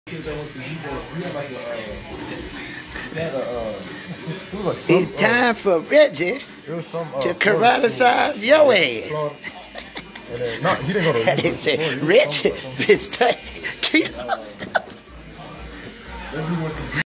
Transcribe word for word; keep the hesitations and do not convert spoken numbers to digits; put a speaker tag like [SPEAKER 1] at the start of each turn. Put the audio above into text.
[SPEAKER 1] It's time for Reggie to karate your ass. And he said, Reggie, bitch, keep